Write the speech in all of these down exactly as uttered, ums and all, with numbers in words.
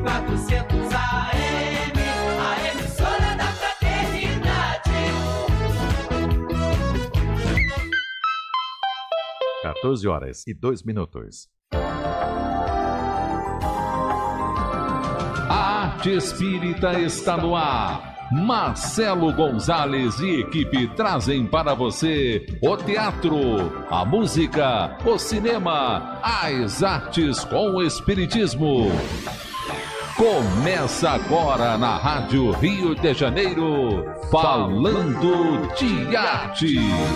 quatrocentos A M, a emissora da fraternidade. quatorze horas e dois minutos. A Arte Espírita está no ar. Marcelo Gonzalez e equipe trazem para você o teatro, a música, o cinema, as artes com o espiritismo. Começa agora na Rádio Rio de Janeiro, Falando de Arte.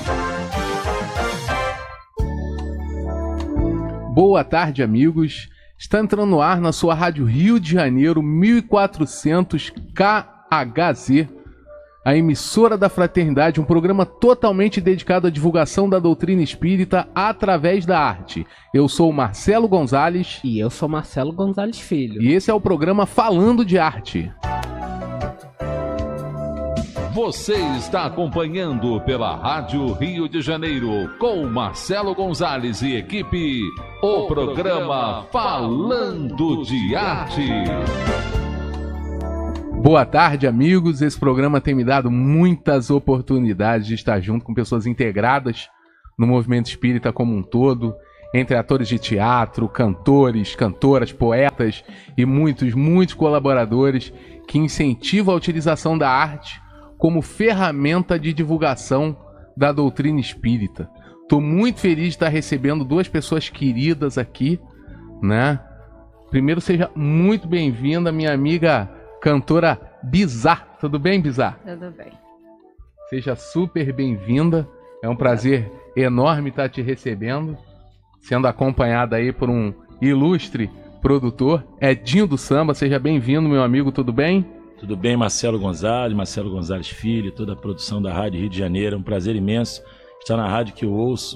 Boa tarde, amigos. Está entrando no ar na sua Rádio Rio de Janeiro mil e quatrocentos K H Z, a emissora da Fraternidade, um programa totalmente dedicado à divulgação da doutrina espírita através da arte. Eu sou o Marcelo Gonzalez. E eu sou Marcelo Gonzalez Filho. E esse é o programa Falando de Arte. Você está acompanhando pela Rádio Rio de Janeiro, com Marcelo Gonzalez e equipe, o programa Falando de Arte. Boa tarde, amigos. Esse programa tem me dado muitas oportunidades de estar junto com pessoas integradas no movimento espírita como um todo, entre atores de teatro, cantores, cantoras, poetas e muitos, muitos colaboradores que incentivam a utilização da arte como ferramenta de divulgação da doutrina espírita. Estou muito feliz de estar recebendo duas pessoas queridas aqui, né? Primeiro, seja muito bem-vinda, minha amiga cantora Bizarre. Tudo bem, Bizarre? Tudo bem. Seja super bem-vinda. É um prazer enorme estar te recebendo, sendo acompanhada aí por um ilustre produtor, Edinho do Samba. Seja bem-vindo, meu amigo. Tudo bem? Tudo bem, Marcelo Gonzalez, Marcelo Gonzalez Filho, toda a produção da Rádio Rio de Janeiro. É um prazer imenso estar na rádio que eu ouço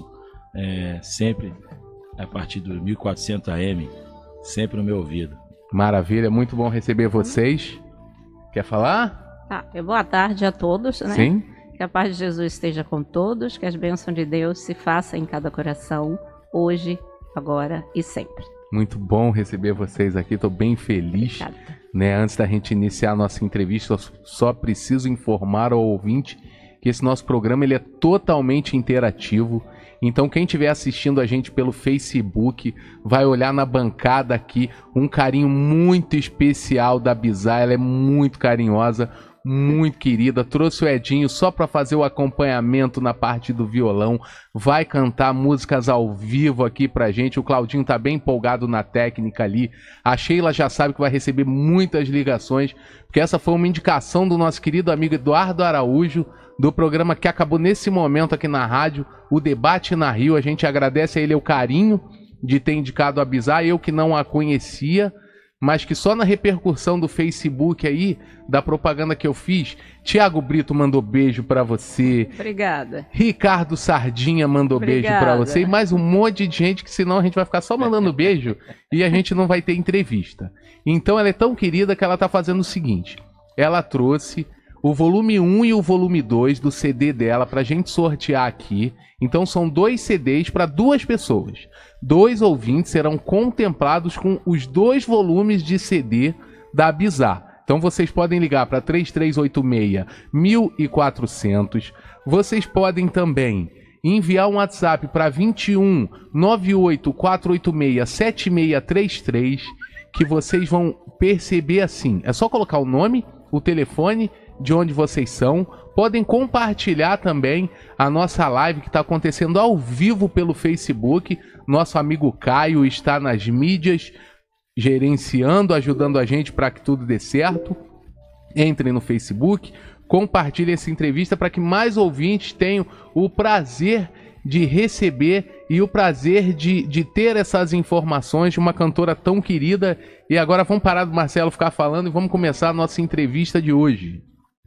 é, sempre a partir do mil e quatrocentos A M, sempre no meu ouvido. Maravilha, muito bom receber vocês. Quer falar? Tá, boa tarde a todos, né? Sim. Que a paz de Jesus esteja com todos, que as bênçãos de Deus se façam em cada coração, hoje, agora e sempre. Muito bom receber vocês aqui, estou bem feliz. Obrigada. Né? Antes da gente iniciar a nossa entrevista, eu só preciso informar ao ouvinte que esse nosso programa ele é totalmente interativo. Então quem estiver assistindo a gente pelo Facebook vai olhar na bancada aqui um carinho muito especial da Bizarre. Ela é muito carinhosa, muito querida. Trouxe o Edinho só para fazer o acompanhamento na parte do violão. Vai cantar músicas ao vivo aqui pra gente. O Claudinho tá bem empolgado na técnica ali. A Sheila já sabe que vai receber muitas ligações, porque essa foi uma indicação do nosso querido amigo Eduardo Araújo, do programa que acabou nesse momento aqui na rádio, o Debate na Rio. A gente agradece a ele o carinho de ter indicado a Bizarre, eu que não a conhecia, mas que só na repercussão do Facebook aí, da propaganda que eu fiz, Tiago Brito mandou beijo pra você. Obrigada. Ricardo Sardinha mandou Obrigada. beijo pra você. E mais um monte de gente que senão a gente vai ficar só mandando beijo e a gente não vai ter entrevista. Então ela é tão querida que ela tá fazendo o seguinte. Ela trouxe o volume um e o volume dois do C D dela pra gente sortear aqui. Então são dois C Ds para duas pessoas. Dois ouvintes serão contemplados com os dois volumes de C D da Bizarre. Então vocês podem ligar para três três oito seis, mil e quatrocentos. Vocês podem também enviar um WhatsApp para vinte e um, nove oito quatro oito seis, sete seis três três, que vocês vão perceber assim. É só colocar o nome, o telefone, de onde vocês são. Podem compartilhar também a nossa live que está acontecendo ao vivo pelo Facebook. Nosso amigo Caio está nas mídias, gerenciando, ajudando a gente para que tudo dê certo. Entrem no Facebook, compartilhem essa entrevista para que mais ouvintes tenham o prazer de receber e o prazer de, de ter essas informações de uma cantora tão querida. E agora vamos parar do Marcelo ficar falando e vamos começar a nossa entrevista de hoje.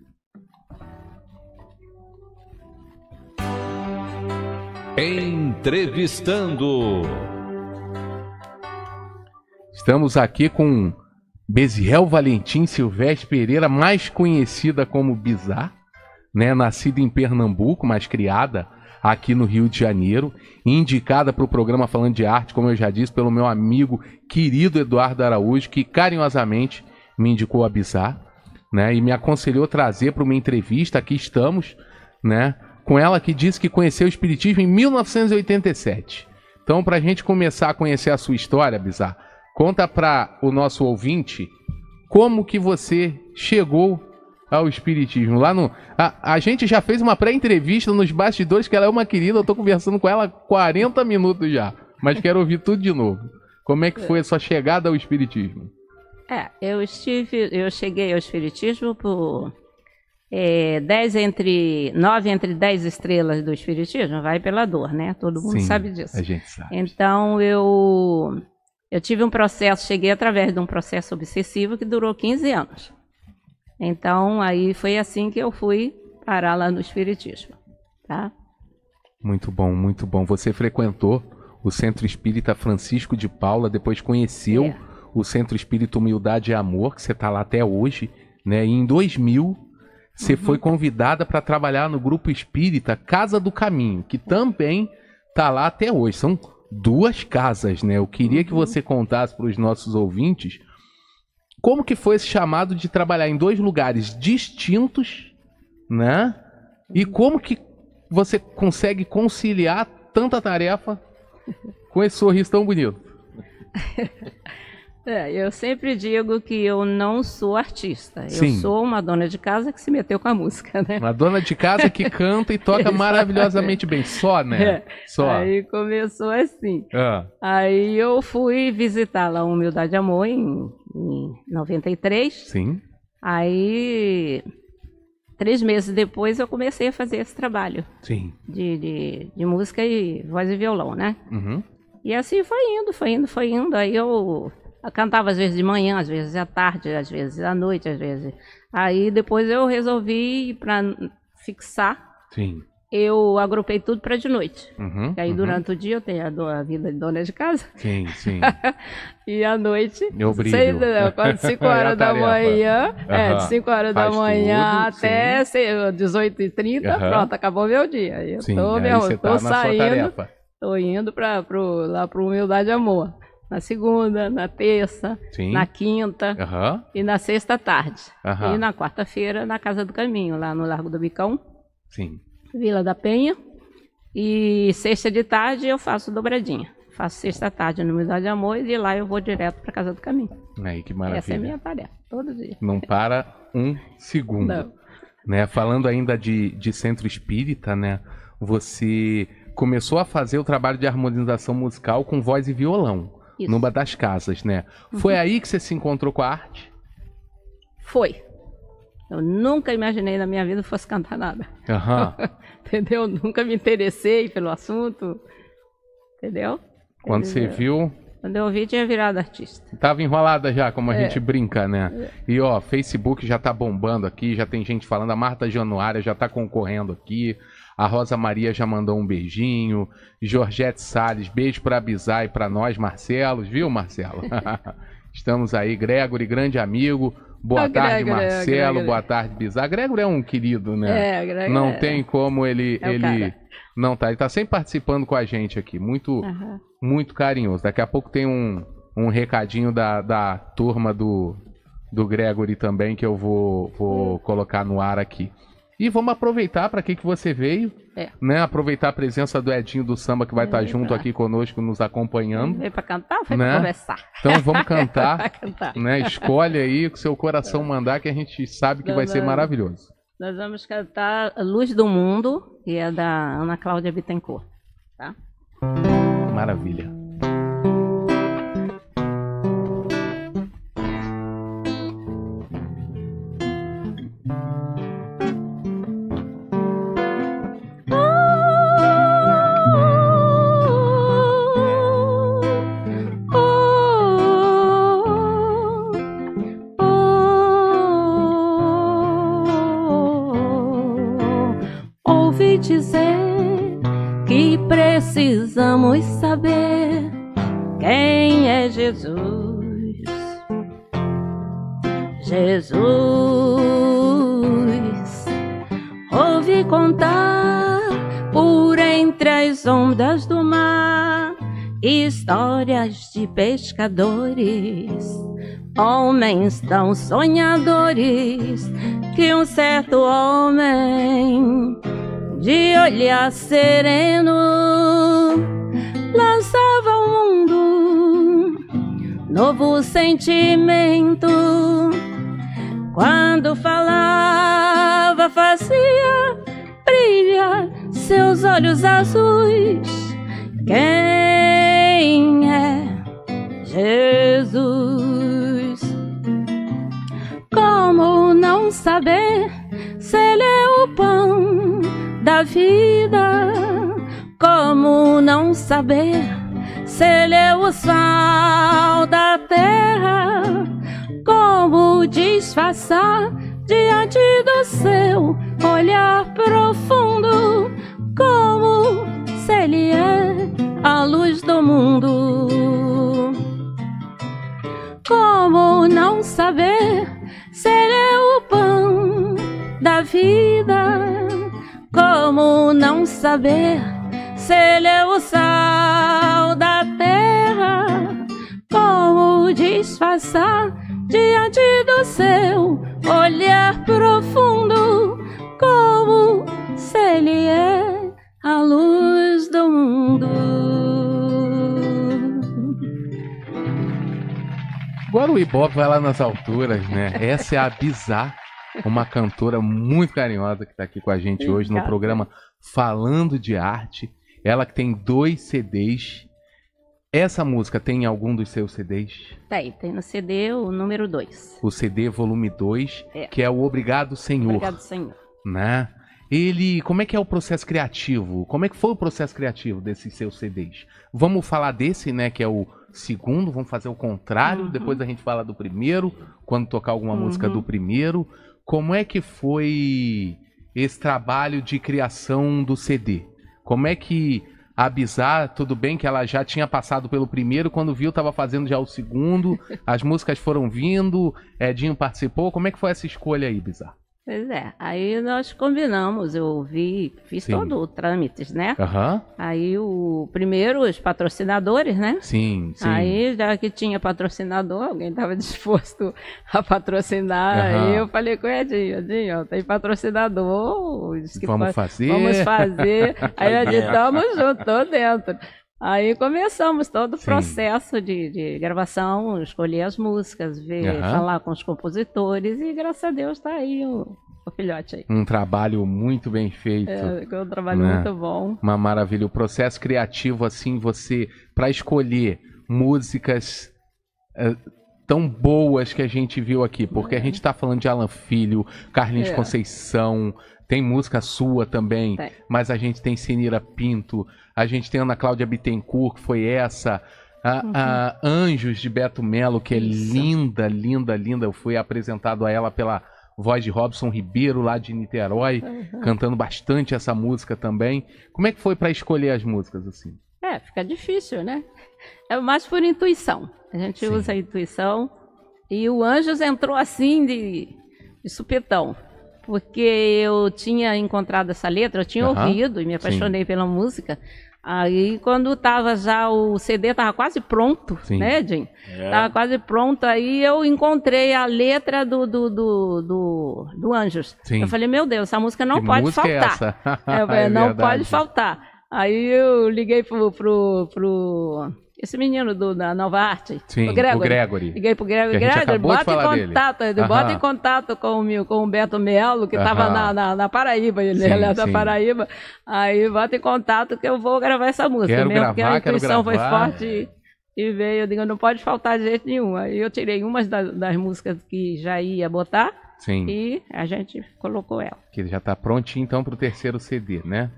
Entrevistando. Estamos aqui com Beziel Valentim Silvestre Pereira, mais conhecida como Bizarre, né? Nascida em Pernambuco, mas criada aqui no Rio de Janeiro, indicada para o programa Falando de Arte, como eu já disse, pelo meu amigo querido Eduardo Araújo, que carinhosamente me indicou a Bizarre, né, e me aconselhou trazer para uma entrevista. Aqui estamos, né, com ela, que disse que conheceu o Espiritismo em mil novecentos e oitenta e sete. Então, para a gente começar a conhecer a sua história, Bizarre, conta para o nosso ouvinte como que você chegou ao Espiritismo. Lá no, a, a gente já fez uma pré-entrevista nos bastidores, que ela é uma querida, eu tô conversando com ela há quarenta minutos já, mas quero ouvir tudo de novo. Como é que foi a sua chegada ao Espiritismo? É, eu estive, eu cheguei ao Espiritismo por é, dez entre, nove entre dez estrelas do Espiritismo, vai pela dor, né? Todo mundo Sim, sabe disso. a gente sabe. Então eu, eu tive um processo, cheguei através de um processo obsessivo que durou quinze anos. Então aí foi assim que eu fui parar lá no Espiritismo, tá? Muito bom, muito bom. Você frequentou o Centro Espírita Francisco de Paula, depois conheceu É. o Centro Espírita Humildade e Amor, que você está lá até hoje, né? E em dois mil, você Uhum. foi convidada para trabalhar no Grupo Espírita Casa do Caminho, que também está lá até hoje. São duas casas, né? Eu queria que Uhum. você contasse para os nossos ouvintes como que foi esse chamado de trabalhar em dois lugares distintos, né? E como que você consegue conciliar tanta tarefa com esse sorriso tão bonito? É, eu sempre digo que eu não sou artista. Eu Sim. sou uma dona de casa que se meteu com a música, né? Uma dona de casa que canta e toca Exatamente. maravilhosamente bem. Só, né? É. Só. Aí começou assim. Ah, Aí eu fui visitar lá o Humildade e Amor em, em noventa e três. sim. Aí, três meses depois, eu comecei a fazer esse trabalho Sim. de, de, de música e voz e violão, né? Uhum. E assim foi indo, foi indo, foi indo. Aí eu, eu cantava às vezes de manhã, às vezes à tarde, às vezes à noite, às vezes. Aí depois eu resolvi, para fixar, Sim. eu agrupei tudo para de noite. Uhum. E aí uhum. durante o dia eu tenho a, do- a vida de dona de casa. Sim, sim. E à noite, Eu brilho. seis, quando cinco É a horas da tarefa. manhã, é, Aham. de cinco horas da Faz manhã tudo, até se- dezoito e trinta, Aham. pronto, acabou meu dia. Eu Sim, tô, aí meu, você tô tá na sua saindo, tarefa. tô indo pra, pro, lá pro Humildade e Amor. Na segunda, na terça, Sim. na quinta Aham. e na sexta à tarde. Aham. E na quarta-feira na Casa do Caminho, lá no Largo do Bicão, Sim. Vila da Penha. E sexta de tarde eu faço dobradinha. Faço sexta à tarde no Humildade e Amor e de lá eu vou direto pra Casa do Caminho. Aí, que maravilha. Essa é a minha tarefa, todo dia. Não para um segundo. Não. Né? Falando ainda de, de centro espírita, né? Você começou a fazer o trabalho de harmonização musical com voz e violão. Isso. Numa das casas, né? Foi aí que você se encontrou com a arte? Foi. Eu nunca imaginei na minha vida que fosse cantar nada. Aham. Entendeu? Nunca me interessei pelo assunto. Entendeu? Quando você viu, Quando eu vi, tinha virado artista. tava enrolada já, como a É. gente brinca, né? E ó, Facebook já tá bombando aqui, já tem gente falando, a Marta Januária já tá concorrendo aqui, a Rosa Maria já mandou um beijinho, Georgette Salles, beijo pra Bizarre e pra nós, Marcelo, viu, Marcelo? Estamos aí, Gregory, grande amigo, boa Ah, tarde, Gregory, Marcelo, Gregory. boa tarde, Bizarre. Gregory é um querido, né? É, Gregory Não é- tem como ele... é o ele... cara. Não tá, ele tá sempre participando com a gente aqui, muito... Aham. muito carinhoso. Daqui a pouco tem um, um recadinho da, da turma do, do Gregory também que eu vou, vou colocar no ar aqui. E vamos aproveitar para que que você veio, É. né? Aproveitar a presença do Edinho do Samba que vai estar É, junto tá. aqui conosco, nos acompanhando. Veio pra cantar ou foi Né? pra conversar? Então vamos Pra cantar, cantar. né? Escolhe aí o que seu coração mandar que a gente sabe que vai ser maravilhoso. Nós vamos cantar Luz do Mundo, que é da Ana Cláudia Bittencourt. Tá? Maravilha. Ouvi dizer que precisamos saber quem é Jesus. Jesus, ouvi contar por das ondas do mar, histórias de pescadores, homens tão sonhadores, que um certo homem de olhar sereno lançava ao mundo novo sentimento. Quando falava, fazia brilhar seus olhos azuis. Quem é Jesus? Como não saber se Ele é o pão da vida? Como não saber se Ele é o sal da terra? Como disfarçar diante do seu olhar profundo? Como se Ele é a luz do mundo? Como não saber se Ele é o pão da vida? Como não saber se Ele é o sal da terra? Como disfarçar diante do seu olhar profundo? Como se Ele é a luz do mundo? Agora o Ibope vai lá nas alturas, né? Essa é a Bizarre, uma cantora muito carinhosa que está aqui com a gente hoje no programa Falando de Arte. Ela que tem dois C Ds. Essa música tem em algum dos seus C Ds? Tem, tem no C D o número dois. O C D volume dois, É. que é o Obrigado Senhor. Obrigado, Senhor. Né? Ele, como é que é o processo criativo? Como é que foi o processo criativo desses seus C Ds? Vamos falar desse, né, que é o segundo, vamos fazer o contrário, Uhum. depois a gente fala do primeiro, quando tocar alguma Uhum. música do primeiro. Como é que foi esse trabalho de criação do C D? Como é que a Bizarre, tudo bem que ela já tinha passado pelo primeiro, quando viu estava fazendo já o segundo, as músicas foram vindo, Edinho participou, como é que foi essa escolha aí, Bizarre? Pois é, aí nós combinamos, eu vi, fiz Sim. todo o trâmites, né? Aham, Aí o primeiro, os patrocinadores, né? sim, sim. Aí, já que tinha patrocinador, alguém estava disposto a patrocinar, Aham. aí eu falei com o Edinho, Edinho, ó, tem patrocinador, disse que Vamos fa- fazer. vamos fazer. Aí eu disse, tamo junto, tô dentro. Aí começamos todo o Sim. processo de, de gravação, escolher as músicas, ver, Aham. falar com os compositores, e graças a Deus tá aí o, o filhote aí. Um trabalho muito bem feito. É, foi um trabalho Né? muito bom. Uma maravilha. O processo criativo, assim, você, para escolher músicas eh, tão boas que a gente viu aqui, porque a gente tá falando de Alan Filho, Carlinhos É. Conceição, tem música sua também, Tem. mas a gente tem Senira Pinto, a gente tem Ana Cláudia Bittencourt, que foi essa, a, a Anjos de Beto Melo, que é Uhum. Isso. linda, linda, linda. Eu fui apresentado a ela pela voz de Robson Ribeiro, lá de Niterói, Uhum. cantando bastante essa música também. Como é que foi para escolher as músicas assim? É, fica difícil, né? É mais por intuição. A gente Sim. usa a intuição. E o Anjos entrou assim de, de supetão. Porque eu tinha encontrado essa letra, eu tinha Aham. ouvido e me apaixonei pela música. Aí quando tava já, o C D tava quase pronto, Sim. né, Jim? É. Tava quase pronto, aí eu encontrei a letra do, do, do, do, do Anjos. Sim. Eu falei, meu Deus, essa música não Que pode música é faltar. essa? É, eu falei, É não verdade. pode faltar. Aí eu liguei pro, pro, pro esse menino do, da Nova Arte, Sim, o Gregory. o Gregory. Liguei pro Gregory, Que a gente Gregory, acabou de bota falar em dele. contato, ele Aham. bota em contato com o, meu, com o Beto Melo, que estava Aham. na, na, na Paraíba, ele Sim, é da sim. Paraíba. Aí bota em contato que eu vou gravar essa música. Quero mesmo porque a gravar, quero intuição foi gravar. forte e, e veio, eu digo, não pode faltar de jeito nenhum. Aí eu tirei umas das, das músicas que já ia botar Sim, e a gente colocou ela. que ele já tá prontinho então pro terceiro C D, né?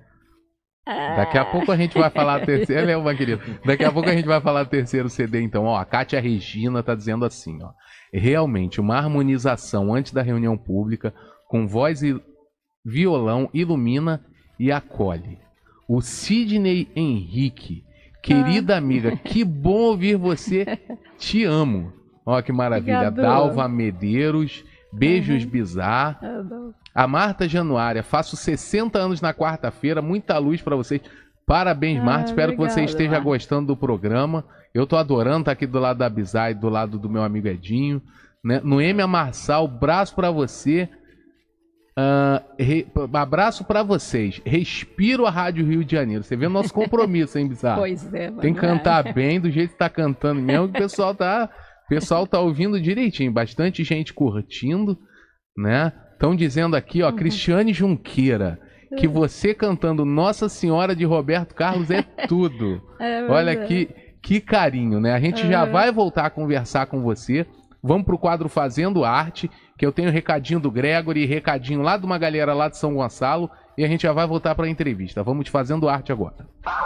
É. Daqui a pouco a gente vai falar terceiro, ele é uma querida. Daqui a pouco a gente vai falar terceiro C D então. Ó, a Kátia Regina tá dizendo assim, ó. Realmente uma harmonização antes da reunião pública com voz e violão ilumina e acolhe. O Sidney Henrique, querida amiga, que bom ouvir você. Te amo. Ó, que maravilha. Obrigado. Dalva Medeiros, beijos Bizarre. Eu não- A Marta Januária, faço sessenta anos na quarta-feira, muita luz pra vocês. Parabéns, Ah, Marta. Espero que você obrigada, esteja Marta. gostando do programa. Eu tô adorando estar aqui do lado da Bizarre e do lado do meu amigo Edinho. Né? Noêmia Marçal, braço pra você. Ah, re- abraço pra vocês. Respiro a Rádio Rio de Janeiro. Você vê o nosso compromisso, hein, Bizarre? Pois é. Tem que mas não é. cantar bem, do jeito que tá cantando mesmo, que o pessoal tá, o pessoal tá ouvindo direitinho. Bastante gente curtindo, né? Estão dizendo aqui, ó, Cristiane Junqueira, que você cantando Nossa Senhora de Roberto Carlos é tudo. É Olha verdade. que, que carinho, né? A gente já vai voltar a conversar com você. Vamos pro quadro Fazendo Arte, que eu tenho recadinho do Gregory, recadinho lá de uma galera lá de São Gonçalo, e a gente já vai voltar pra entrevista. Vamos de Fazendo Arte agora.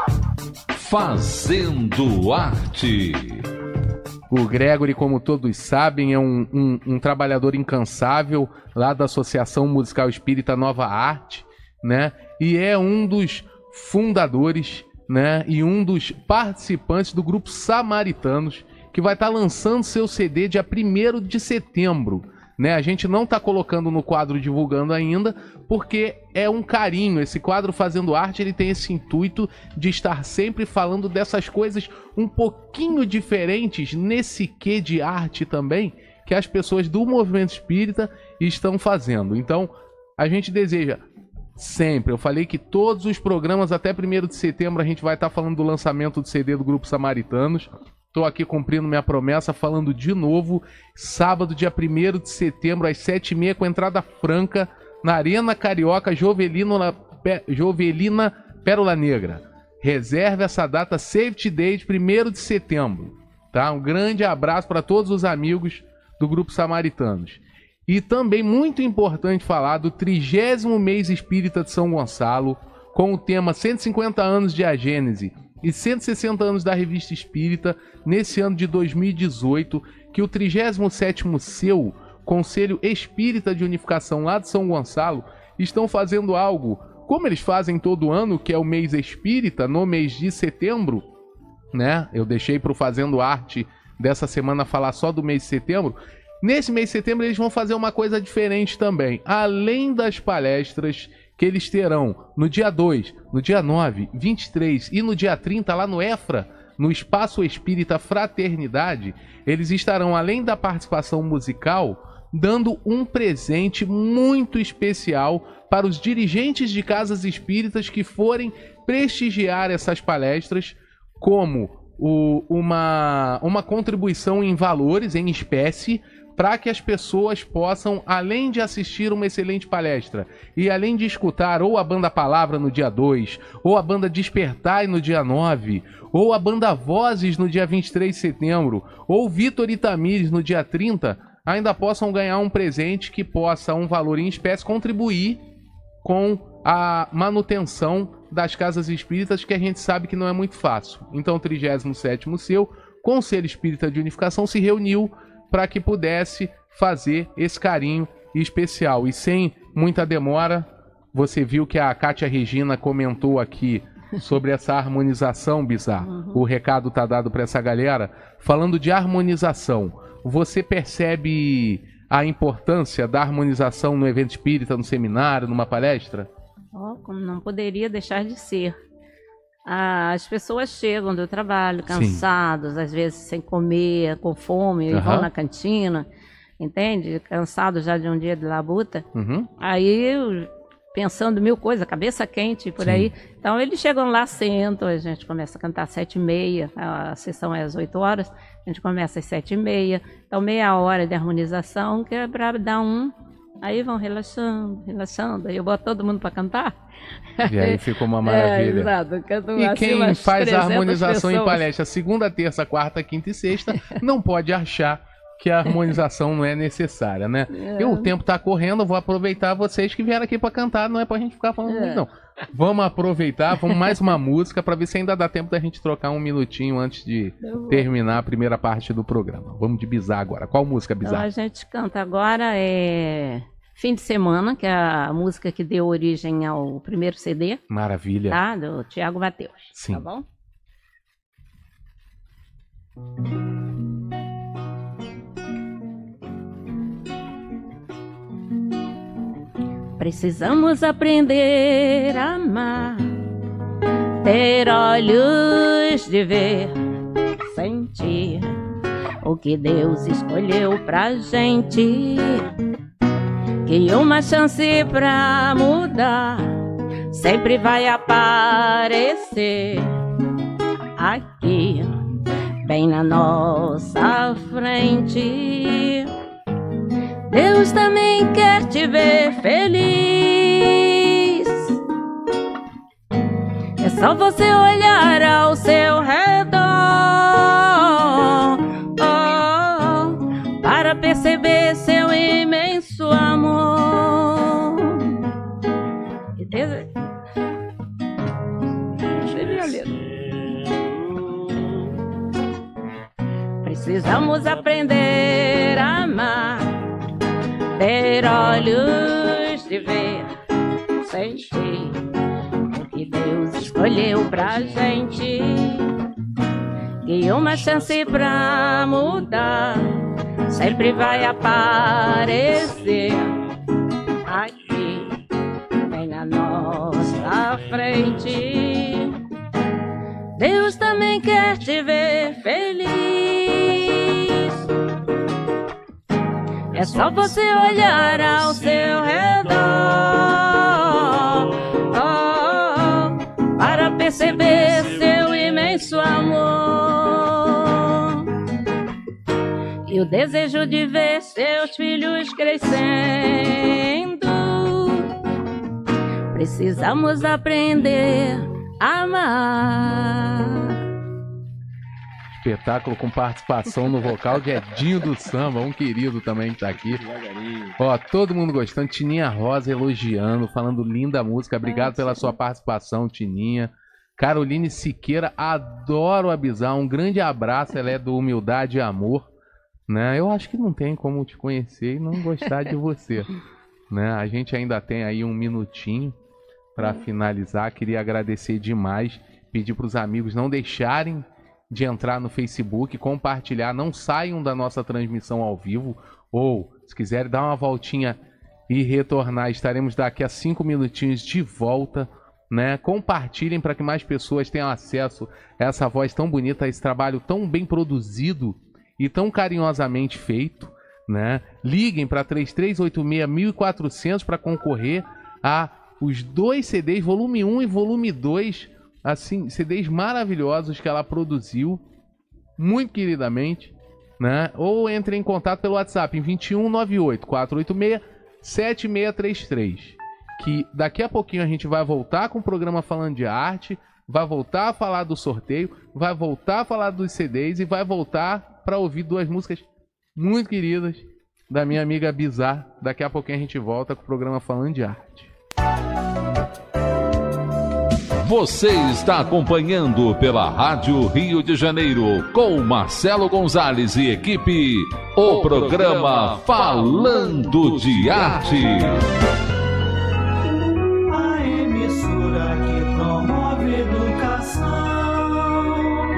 Fazendo Arte. O Gregory, como todos sabem, é um, um, um trabalhador incansável lá da Associação Musical Espírita Nova Arte, né? E é um dos fundadores, né? E um dos participantes do grupo Samaritanos, que vai estar lançando seu C D dia primeiro de setembro. Né? A gente não está colocando no quadro divulgando ainda, porque é um carinho. Esse quadro Fazendo Arte, ele tem esse intuito de estar sempre falando dessas coisas um pouquinho diferentes, nesse quê de arte também, que as pessoas do movimento espírita estão fazendo. Então, a gente deseja sempre, eu falei que todos os programas até primeiro de setembro a gente vai estar falando do lançamento do C D do Grupo Samaritanos. Estou aqui cumprindo minha promessa, falando de novo, sábado, dia primeiro de setembro, às sete e meia, com entrada franca, na Arena Carioca, Jovelina, Pe- Jovelina Pérola Negra. Reserve essa data, Safety Date, primeiro de setembro. Tá? Um grande abraço para todos os amigos do Grupo Samaritanos. E também, muito importante falar do trigésimo mês espírita de São Gonçalo, com o tema cento e cinquenta anos de A Gênese e cento e sessenta anos da Revista Espírita, nesse ano de dois mil e dezoito, que o trigésimo sétimo S E U, Conselho Espírita de Unificação lá de São Gonçalo, estão fazendo algo, como eles fazem todo ano, que é o mês espírita, no mês de setembro, né? Eu deixei para o Fazendo Arte dessa semana falar só do mês de setembro. Nesse mês de setembro eles vão fazer uma coisa diferente também. Além das palestras que eles terão no dia dois, no dia nove, vinte e três e no dia trinta lá no EFRA, no Espaço Espírita Fraternidade, eles estarão, além da participação musical, dando um presente muito especial para os dirigentes de casas espíritas que forem prestigiar essas palestras, como o, uma, uma contribuição em valores, em espécie, para que as pessoas possam, além de assistir uma excelente palestra e além de escutar ou a Banda Palavra no dia dois, ou a Banda Despertai no dia nove, ou a Banda Vozes no dia vinte e três de setembro, ou Vitor Itamires no dia trinta, ainda possam ganhar um presente que possa, um valor em espécie, contribuir com a manutenção das casas espíritas, que a gente sabe que não é muito fácil. Então o trigésimo sétimo S E U, Conselho Espírita de Unificação, se reuniu para que pudesse fazer esse carinho especial. E sem muita demora, você viu que a Kátia Regina comentou aqui sobre essa harmonização, Bizarro. Uhum. O recado tá dado para essa galera. Falando de harmonização, você percebe a importância da harmonização no evento espírita, no seminário, numa palestra? Oh, como não poderia deixar de ser. As pessoas chegam do trabalho cansados, às vezes sem comer, com fome, uhum. e vão na cantina, entende? Cansados já de um dia de labuta. Uhum. Aí, pensando mil coisas, cabeça quente, por Sim. aí. Então, eles chegam lá, sentam, a gente começa a cantar às sete e meia, a sessão é às oito horas, a gente começa às sete e meia. Então, meia hora de harmonização, que é para dar um... Aí vão relaxando, relaxando, aí eu boto todo mundo para cantar. E aí fica uma maravilha. É, exato. Canto e assim, quem faz a harmonização pessoas. em palestra segunda, terça, quarta, quinta e sexta, não pode achar que a harmonização não é necessária, né? É. E o tempo tá correndo, eu vou aproveitar vocês que vieram aqui para cantar, não é pra gente ficar falando muito, é. não. Vamos aproveitar, vamos mais uma música para ver se ainda dá tempo da gente trocar um minutinho antes de terminar a primeira parte do programa. Vamos de Bizarro agora. Qual música, Bizarro? Então, a gente canta agora é Fim de Semana, que é a música que deu origem ao primeiro C D. Maravilha. Tá? Do Tiago Mateus. Sim. Tá bom? Precisamos aprender a amar ter olhos de ver, sentir o que Deus escolheu pra gente. Que uma chance pra mudar sempre vai aparecer aqui, bem na nossa frente. Deus também quer te ver feliz. É só você olhar ao seu redor, oh, para perceber seu imenso amor. E Deus... Precisamos aprender a amar, ter olhos de ver, sentir o que Deus escolheu pra gente. E uma chance pra mudar sempre vai aparecer aqui, bem na nossa frente. Deus também quer te ver feliz. É só você olhar ao seu redor, oh, para perceber seu imenso amor e o desejo de ver seus filhos crescendo. Precisamos aprender a amar. Espetáculo com participação no vocal de Edinho do Samba, um querido também que tá aqui. Ó, todo mundo gostando, Tininha Rosa elogiando, falando linda música. Obrigado pela sua participação, Tininha. Caroline Siqueira, adoro a Bizarra, um grande abraço, ela é do Humildade e Amor, né? Eu acho que não tem como te conhecer e não gostar de você, né? A gente ainda tem aí um minutinho para finalizar. Queria agradecer demais, pedir para os amigos não deixarem de entrar no Facebook, compartilhar, não saiam da nossa transmissão ao vivo, ou se quiserem dar uma voltinha e retornar, estaremos daqui a cinco minutinhos de volta, né? Compartilhem para que mais pessoas tenham acesso a essa voz tão bonita, a esse trabalho tão bem produzido e tão carinhosamente feito, né? Liguem para três três oito seis, mil e quatrocentos para concorrer a os dois C Ds, volume um e volume dois, assim, C Ds maravilhosos que ela produziu, muito queridamente, né? Ou entre em contato pelo WhatsApp em vinte e um, noventa e oito, quatrocentos e oitenta e seis, setenta e seis trinta e três. Que daqui a pouquinho a gente vai voltar com o programa Falando de Arte, vai voltar a falar do sorteio, vai voltar a falar dos C Ds e vai voltar para ouvir duas músicas muito queridas da minha amiga Bizarra. Daqui a pouquinho a gente volta com o programa Falando de Arte. Você está acompanhando pela Rádio Rio de Janeiro, com Marcelo Gonzalez e equipe, o programa Falando de Arte. A emissora que promove educação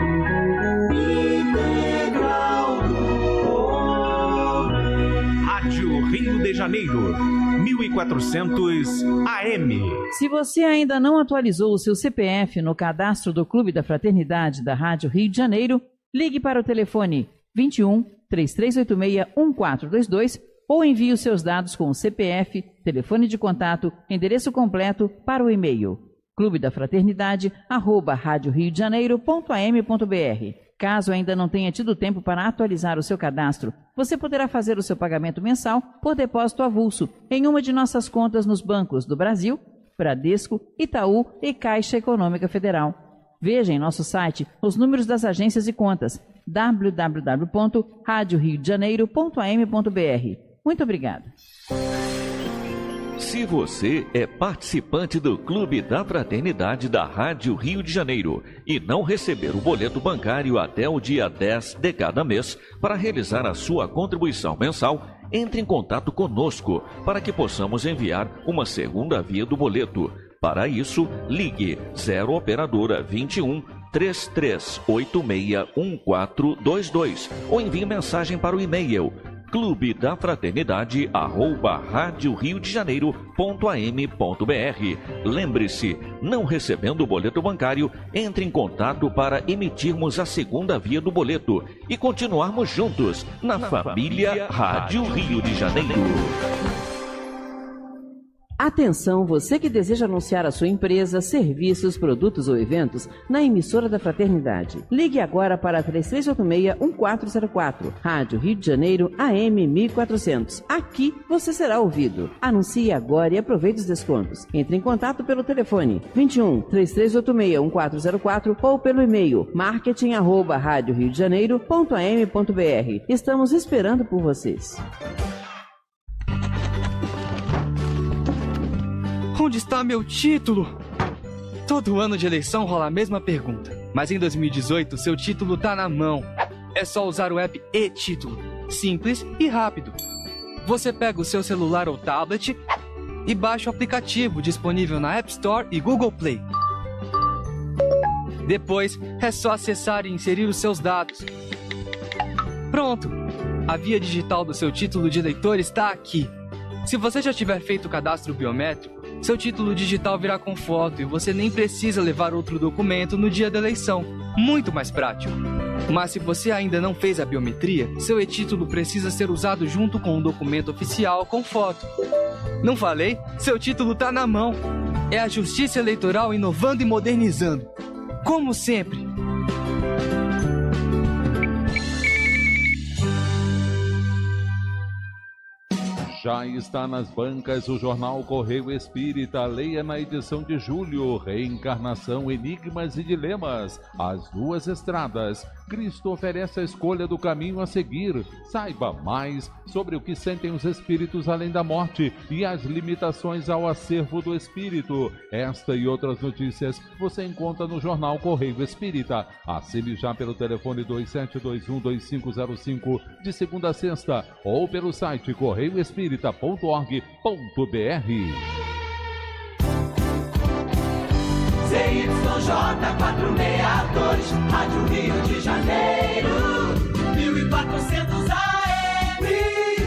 integral do homem. Rádio Rio de Janeiro, mil e quatrocentos A M. Se você ainda não atualizou o seu C P F no cadastro do Clube da Fraternidade da Rádio Rio de Janeiro, ligue para o telefone vinte e um, três três oito seis, um quatro dois dois ou envie os seus dados com o C P F, telefone de contato, endereço completo para o e-mail clube da fraternidade arroba rádio rio de janeiro ponto a m ponto b r. Caso ainda não tenha tido tempo para atualizar o seu cadastro, você poderá fazer o seu pagamento mensal por depósito avulso em uma de nossas contas nos bancos do Brasil, Bradesco, Itaú e Caixa Econômica Federal. Veja em nosso site os números das agências e contas w w w ponto rádio rio de janeiro ponto a m ponto b r. Muito obrigado. Se você é participante do Clube da Fraternidade da Rádio Rio de Janeiro e não receber o boleto bancário até o dia dez de cada mês para realizar a sua contribuição mensal, entre em contato conosco para que possamos enviar uma segunda via do boleto. Para isso, ligue zero operadora vinte e um, três três oito seis, um quatro dois dois ou envie mensagem para o e-mail clube da fraternidade arroba rádio rio de janeiro ponto a m ponto b r. Lembre-se, não recebendo o boleto bancário, entre em contato para emitirmos a segunda via do boleto e continuarmos juntos na, na família, família Rádio Rio de Janeiro. Atenção, você que deseja anunciar a sua empresa, serviços, produtos ou eventos na emissora da Fraternidade. Ligue agora para três três oito seis, um quatro zero quatro, Rádio Rio de Janeiro A M mil e quatrocentos. Aqui você será ouvido. Anuncie agora e aproveite os descontos. Entre em contato pelo telefone vinte e um, três três oito seis, um quatro zero quatro ou pelo e-mail marketing arroba rádio rio de janeiro ponto a m ponto b r. Estamos esperando por vocês. Onde está meu título? Todo ano de eleição rola a mesma pergunta, mas em dois mil e dezoito seu título tá na mão. É só usar o app e-Título, simples e rápido. Você pega o seu celular ou tablet e baixa o aplicativo disponível na App Store e Google Play. Depois é só acessar e inserir os seus dados. Pronto! A via digital do seu título de eleitor está aqui. Se você já tiver feito o cadastro biométrico, seu título digital virá com foto e você nem precisa levar outro documento no dia da eleição. Muito mais prático. Mas se você ainda não fez a biometria, seu e-título precisa ser usado junto com um documento oficial com foto. Não falei? Seu título tá na mão. É a Justiça Eleitoral inovando e modernizando. Como sempre. Já está nas bancas o jornal Correio Espírita. Leia na edição de julho: Reencarnação, Enigmas e Dilemas. As Duas Estradas. Cristo oferece a escolha do caminho a seguir. Saiba mais sobre o que sentem os espíritos além da morte e as limitações ao acervo do espírito. Esta e outras notícias você encontra no jornal Correio Espírita. Assine já pelo telefone dois sete dois um, dois cinco zero cinco de segunda a sexta ou pelo site correio espírita ponto org ponto b r. Z Y J quatrocentos e sessenta e dois, Rádio Rio de Janeiro, mil e quatrocentos A M.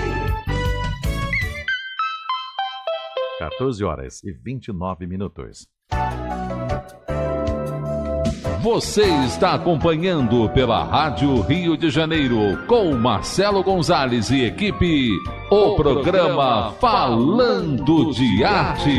quatorze horas e vinte e nove minutos. Você está acompanhando pela Rádio Rio de Janeiro, com Marcelo Gonzalez e equipe, o programa Falando de Arte.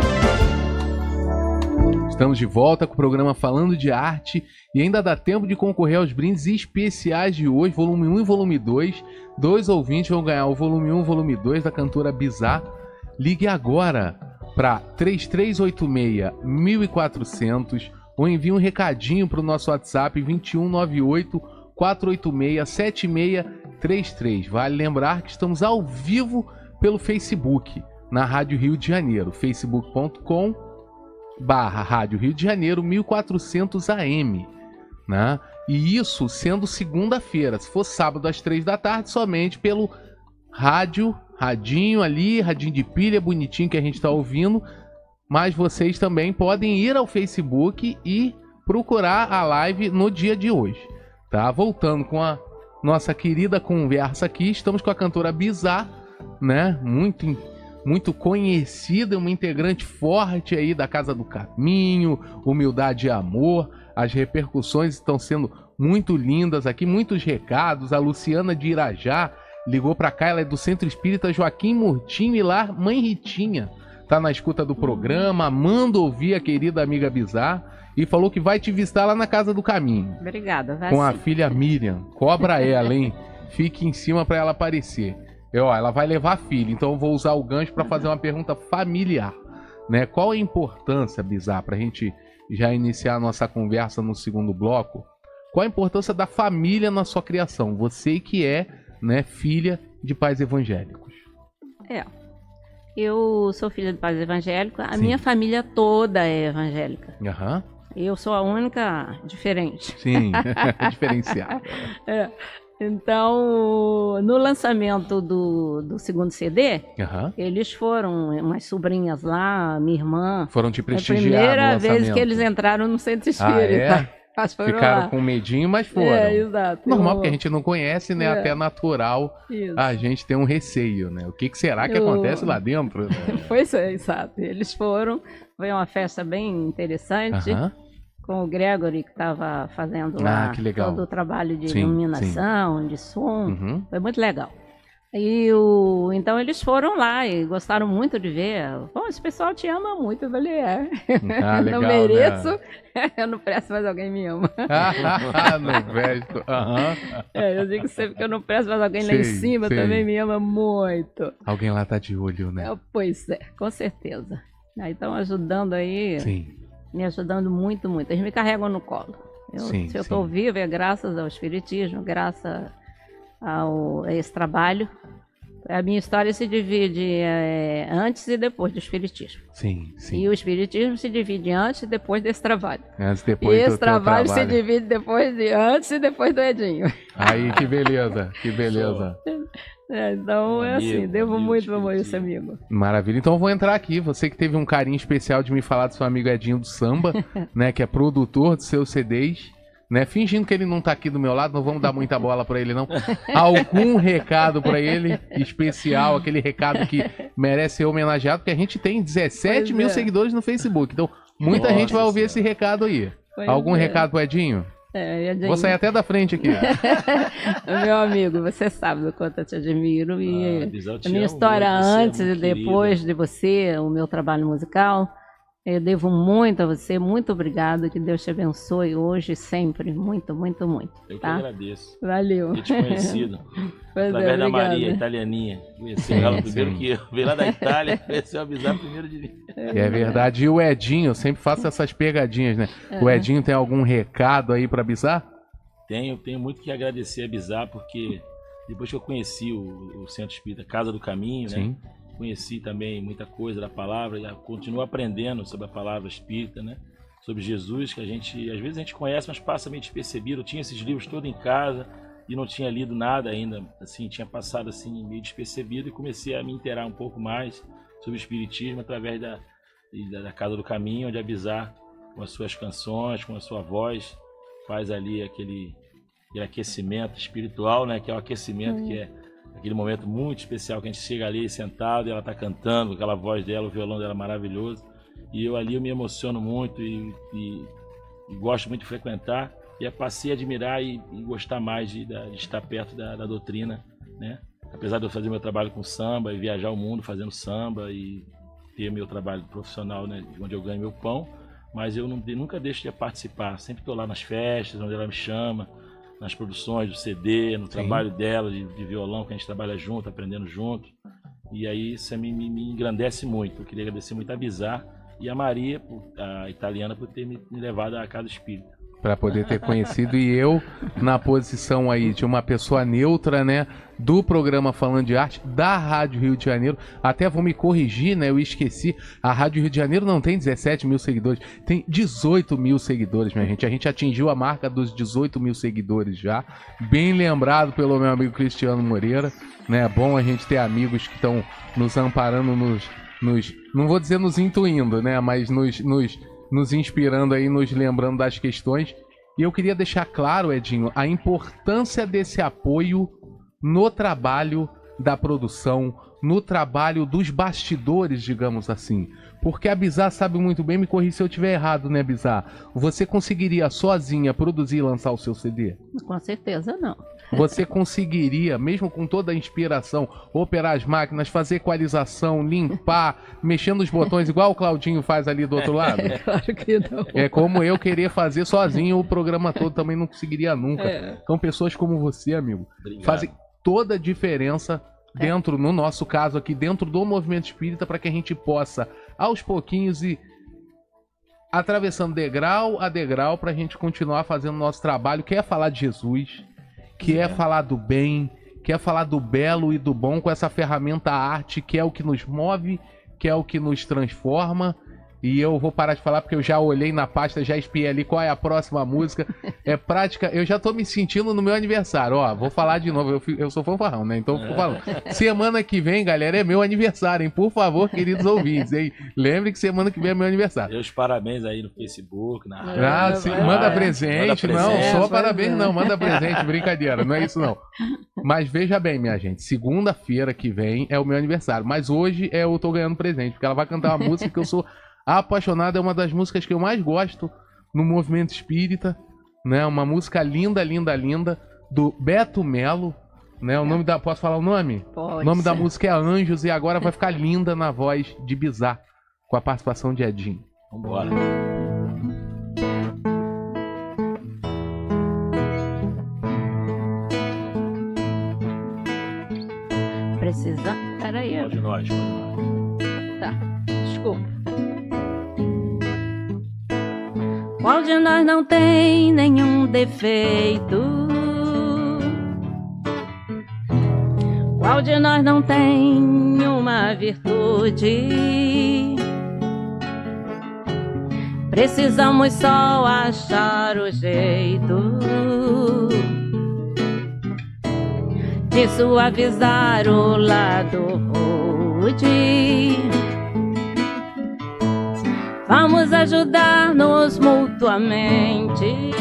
Estamos de volta com o programa Falando de Arte e ainda dá tempo de concorrer aos brindes especiais de hoje, volume um e volume dois. Dois ouvintes vão ganhar o volume um e volume dois da cantora Bizarre. Ligue agora para três três oito seis, mil e quatrocentos ou envie um recadinho para o nosso WhatsApp vinte e um, noventa e oito, quatrocentos e oitenta e seis, setenta e seis trinta e três. Vale lembrar que estamos ao vivo pelo Facebook, na Rádio Rio de Janeiro, facebook ponto com barra Rádio Rio de Janeiro mil e quatrocentos A M, né? E isso sendo segunda-feira. Se for sábado às três da tarde, somente pelo rádio, radinho ali, radinho de pilha bonitinho que a gente está ouvindo. Mas vocês também podem ir ao Facebook e procurar a live no dia de hoje, tá? Voltando com a nossa querida conversa aqui, estamos com a cantora Bizarre, né? Muito muito conhecida, uma integrante forte aí da Casa do Caminho, Humildade e Amor. As repercussões estão sendo muito lindas aqui, muitos recados. A Luciana de Irajá ligou para cá, ela é do Centro Espírita Joaquim Murtinho e lá Mãe Ritinha tá na escuta do programa, manda ouvir a querida amiga Bizarre e falou que vai te visitar lá na Casa do Caminho. Obrigada, vai com sim. a filha Miriam. Cobra ela, hein? Fique em cima para ela aparecer. É, ó, ela vai levar a filha, então eu vou usar o gancho para fazer uma pergunta familiar, né? Qual a importância, Bizarre, pra gente já iniciar a nossa conversa no segundo bloco? Qual a importância da família na sua criação? Você que é, né, filha de pais evangélicos. É. Eu sou filha de pais evangélicos. A Sim. minha família toda é evangélica. Aham. Eu sou a única diferente. Sim, diferenciada. É. Então, no lançamento do, do segundo C D, Aham. eles foram, umas sobrinhas lá, minha irmã. Foram te É a prestigiar primeira no vez lançamento. que eles entraram no Centro Ah, Espírita. Mas foram Ficaram lá. com medinho, mas foram. É, exato. Normal, Eu- porque a gente não conhece, né? É. Até natural Isso. a gente tem um receio, né? O que, que será que Eu- acontece lá dentro, né? Pois é, exato. Eles foram, foi uma festa bem interessante, Aham. com o Gregory, que estava fazendo Ah, lá que legal. todo o trabalho de Sim, iluminação, de som. Uhum. Foi muito legal. E o, então eles foram lá e gostaram muito de ver. Bom, esse pessoal te ama muito. Eu falei, é. Ah, legal, não mereço, né? eu não presto, mas alguém me ama. no vesto. Aham. É, eu digo sempre que eu não presto, mas alguém lá em Sei, cima sei. também me ama muito. Alguém lá tá de olho, né? É, pois é, com certeza. Aí estão ajudando aí, Sim. me ajudando muito, muito. Eles me carregam no colo. Eu- Sim, se eu sim. estou viva é graças ao Espiritismo, graças ao, a esse trabalho. A minha história se divide é, antes e depois do Espiritismo. Sim, sim. E o Espiritismo se divide antes e depois desse trabalho. Antes e E depois do esse teu trabalho, se trabalho. divide depois de antes e depois do Edinho. Aí, que beleza, que beleza. É, então é Amigo, assim, devo amigo, muito amor a esse amigo. Maravilha. Então eu vou entrar aqui. Você que teve um carinho especial de me falar do seu amigo Edinho do Samba, né? Que é produtor dos seus C Ds, né? Fingindo que ele não tá aqui do meu lado, não vamos dar muita bola pra ele, não. Algum recado pra ele especial, aquele recado que merece ser homenageado, porque a gente tem dezessete Pois mil é. seguidores no Facebook. Então, muita Nossa gente vai ouvir Senhora. esse recado aí. Pois Algum é. recado pro Edinho? É, Edinho. Vou sair até da frente aqui. Meu amigo, você sabe do quanto eu te admiro. E Ah, Bisal, te a minha amo história muito, você é antes e muito depois querida. de você, o meu trabalho musical, eu devo muito a você. Muito obrigado. Que Deus te abençoe hoje e sempre. Muito, muito, muito. Eu que Tá? agradeço. Valeu. Ter te conhecido. Pois é, Através da obrigada. Maria, italianinha. Conheci ela primeiro sim. que eu. Veio lá da Itália, conheceu a Bizarro primeiro de mim. É verdade. E o Edinho, eu sempre faço essas pegadinhas, né? O Edinho tem algum recado aí pra Bizarro? Tenho, tenho muito que agradecer a Bizarro, porque depois que eu conheci o, o Centro Espírita Casa do Caminho, né? Sim. Conheci também muita coisa da palavra, e continuo aprendendo sobre a palavra espírita, né? Sobre Jesus, que a gente, às vezes a gente conhece, mas passa meio despercebido. Eu tinha esses livros todos em casa e não tinha lido nada ainda, assim, tinha passado assim meio despercebido e comecei a me inteirar um pouco mais sobre o espiritismo através da, da, da Casa do Caminho, onde a Bizarro, com as suas canções, com a sua voz, faz ali aquele, aquele aquecimento espiritual, né? Que é o aquecimento, que é aquele momento muito especial que a gente chega ali sentado e ela tá cantando, aquela voz dela, o violão dela é maravilhoso. E eu ali eu me emociono muito e, e, e gosto muito de frequentar. E passei a admirar e, e gostar mais de, de estar perto da, da doutrina, né? Apesar de eu fazer meu trabalho com samba e viajar o mundo fazendo samba e ter meu trabalho profissional, né? Onde eu ganho meu pão, mas eu não, nunca deixo de participar. Sempre estou lá nas festas, onde ela me chama, nas produções do C D, no Sim. trabalho dela de, de violão, que a gente trabalha junto, aprendendo junto. E aí isso me, me, me engrandece muito. Eu queria agradecer muito a Bizarro e a Maria, a italiana, por ter me, me levado à Casa Espírita. Para poder ter conhecido, e eu na posição aí de uma pessoa neutra, né, do programa Falando de Arte, da Rádio Rio de Janeiro. Até vou me corrigir, né, eu esqueci, a Rádio Rio de Janeiro não tem dezessete mil seguidores, tem dezoito mil seguidores, minha gente. A gente atingiu a marca dos dezoito mil seguidores já, bem lembrado pelo meu amigo Cristiano Moreira, né, é bom a gente ter amigos que estão nos amparando, nos, nos, não vou dizer nos intuindo, né, mas nos... nos nos inspirando aí, nos lembrando das questões. E eu queria deixar claro, Edinho, a importância desse apoio no trabalho da produção, no trabalho dos bastidores, digamos assim. Porque a Bizarro sabe muito bem, me corrija se eu estiver errado, né, Bizarro? Você conseguiria sozinha produzir e lançar o seu C D? Com certeza não. Você conseguiria, mesmo com toda a inspiração, operar as máquinas, fazer equalização, limpar, mexer nos botões, igual o Claudinho faz ali do outro lado? Claro que não. É como eu querer fazer sozinho o programa todo, também não conseguiria nunca. É. Então pessoas como você, amigo, Obrigado. fazem toda a diferença dentro, no nosso caso aqui, dentro do movimento espírita, para que a gente possa, aos pouquinhos, e atravessando degrau a degrau, para a gente continuar fazendo o nosso trabalho, que é falar de Jesus, que é falar do bem, que é falar do belo e do bom com essa ferramenta arte, que é o que nos move, que é o que nos transforma E eu vou parar de falar porque eu já olhei na pasta, já espiei ali qual é a próxima música. É prática, eu já tô me sentindo no meu aniversário. Ó, vou falar de novo, eu, fui- eu sou fanfarrão, né? Então eu fico falando. Semana que vem, galera, é meu aniversário, hein? Por favor, queridos ouvintes, hein? Lembre que semana que vem é meu aniversário. Meus parabéns aí no Facebook, na Ah, sim, manda presente, Manda não, presente. só parabéns não, manda presente, brincadeira, não é isso não. Mas veja bem, minha gente, segunda-feira que vem é o meu aniversário, mas hoje é eu tô ganhando presente, porque ela vai cantar uma música que eu sou apaixonado, é uma das músicas que eu mais gosto no movimento espírita, né? Uma música linda, linda, linda, do Beto Melo, né? O nome da, posso falar o nome? Pode O nome da ser. música é Anjos e agora vai ficar linda na voz de Bizarro, com a participação de Edinho. Vambora. Precisa. Peraí. Pode nós, pode nós. Tá, desculpa. Qual de nós não tem nenhum defeito? Qual de nós não tem uma virtude? Precisamos só achar o jeito de suavizar o lado rude. Vamos ajudar-nos mutuamente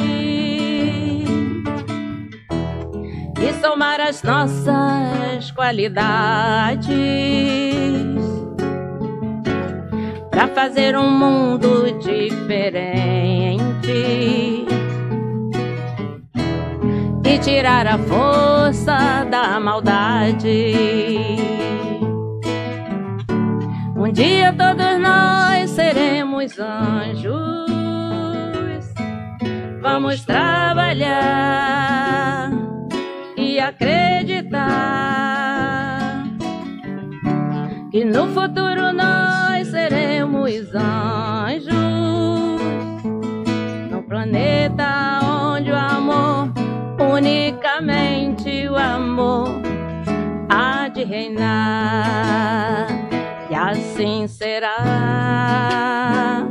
e somar as nossas qualidades para fazer um mundo diferente e tirar a força da maldade. Um dia todos nós seremos anjos. Vamos trabalhar e acreditar que no futuro nós seremos anjos, num planeta onde o amor, unicamente o amor, há de reinar. E assim será.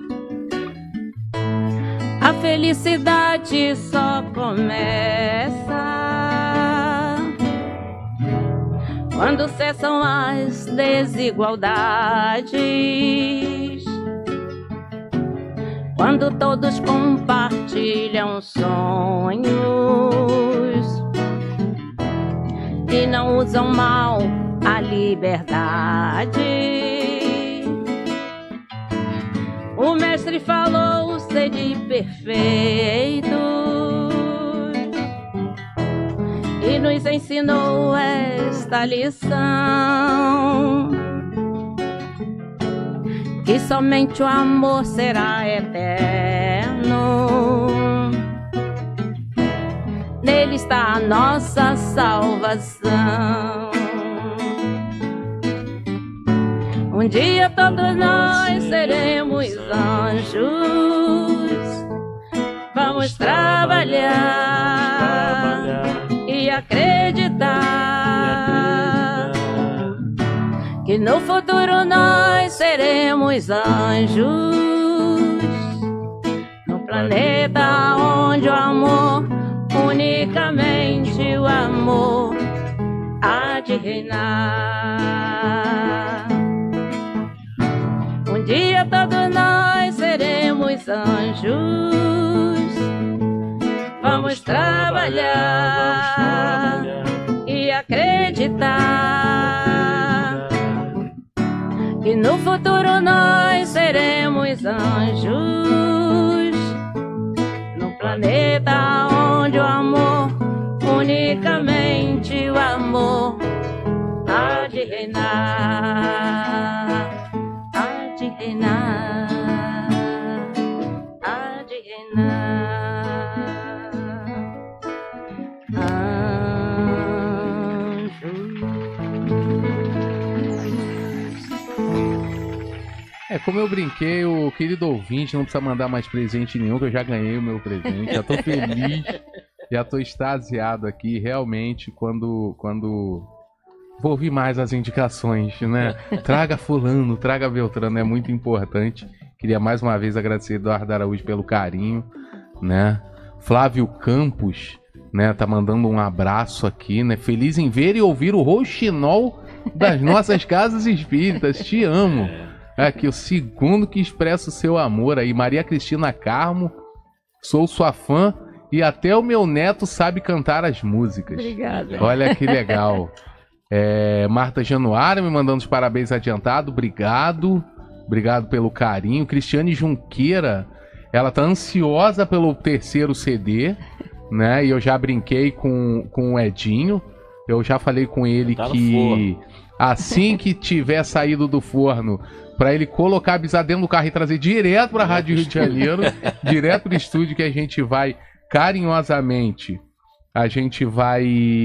A felicidade só começa quando cessam as desigualdades, quando todos compartilham sonhos e não usam mal a liberdade. O mestre falou sede perfeito e nos ensinou esta lição, que somente o amor será eterno. Nele está a nossa salvação. Um dia todos nós seremos anjos. Vamos trabalhar e acreditar que no futuro nós seremos anjos, no planeta onde o amor, unicamente o amor, há de reinar. Um dia todos nós seremos anjos. Vamos trabalhar e acreditar que no futuro nós seremos anjos, no planeta onde o amor, unicamente o amor, há de reinar. Há de reinar, há de reinar, É, como eu brinquei, o querido ouvinte não precisa mandar mais presente nenhum, que eu já ganhei o meu presente, já tô feliz, já tô extasiado aqui, realmente, quando... quando... Vou ouvir mais as indicações, né? Traga fulano, traga Beltrano, é muito importante. Queria mais uma vez agradecer Eduardo Araújo pelo carinho, né? Flávio Campos, né, tá mandando um abraço aqui, né? Feliz em ver e ouvir o rouxinol das nossas casas espíritas. Te amo. É aqui o segundo que expressa o seu amor aí. Maria Cristina Carmo, sou sua fã e até o meu neto sabe cantar as músicas. Obrigada. Olha que legal. É, Marta Januária me mandando os parabéns adiantado. Obrigado. Obrigado pelo carinho. Cristiane Junqueira, ela tá ansiosa pelo terceiro C D, né? E eu já brinquei com, com o Edinho. Eu já falei com ele tá que assim que tiver saído do forno, para ele colocar a Bizarra dentro do carro e trazer direto para a Rádio Rio de Janeiro, direto pro estúdio, que a gente vai carinhosamente, a gente vai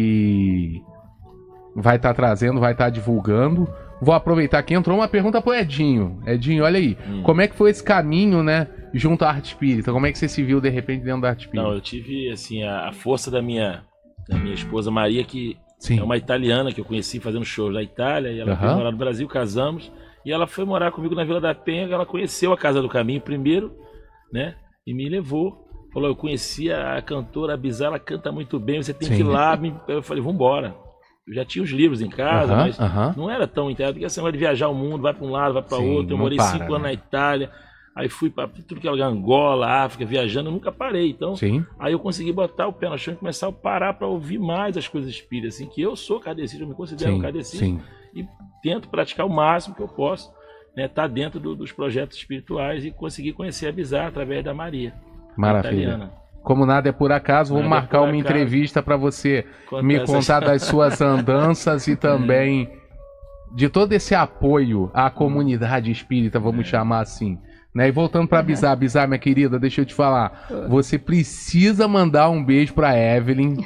vai estar tá trazendo, vai estar tá divulgando. Vou aproveitar que entrou uma pergunta pro Edinho. Edinho, olha aí, hum. como é que foi esse caminho, né, junto à arte espírita? Como é que você se viu de repente dentro da arte espírita? Não, eu tive assim a, a força da minha da minha esposa Maria, que Sim. é uma italiana que eu conheci fazendo shows na Itália, e ela uhum. veio morar no Brasil, casamos. E ela foi morar comigo na Vila da Penha, ela conheceu a Casa do Caminho primeiro, né? E me levou. Falou, eu conhecia a cantora Bizarra, ela canta muito bem, você tem Sim. que ir lá. Eu falei, vambora. Eu já tinha os livros em casa, uh-huh, mas uh-huh. não era tão inteiro, porque assim, de viajar o mundo, vai para um lado, vai para outro. Eu morei para, cinco né? anos na Itália, aí fui para tudo que era Angola, África, viajando, eu nunca parei. Então, Sim. aí eu consegui botar o pé no chão e começar a parar para ouvir mais as coisas espíritas, assim, que eu sou kardecista, eu me considero Sim, um kardecista. sim. E tento praticar o máximo que eu posso, né, tá dentro do, dos projetos espirituais e conseguir conhecer a Bizarra através da Maria. Maravilha. Italiana. Como nada é por acaso, vou marcar é uma acaso. entrevista para você Conta me contar das suas andanças e também de todo esse apoio à comunidade espírita, vamos é. chamar assim. Né? E voltando para a Bizarra, Bizarra, minha querida, deixa eu te falar, você precisa mandar um beijo para Evelyn